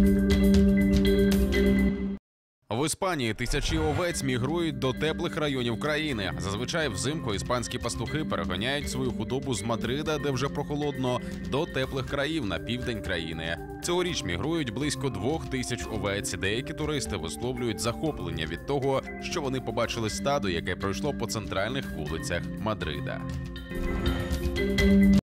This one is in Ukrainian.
В Іспанії тисячі овець мігрують до теплих районів країни. Зазвичай взимку іспанські пастухи переганяють свою худобу з Мадрида, де вже прохолодно, до теплих країв на південь країни. Цьогоріч мігрують близько 2000 овець. Деякі туристи висловлюють захоплення від того, що вони побачили стадо, яке пройшло по центральних вулицях Мадрида.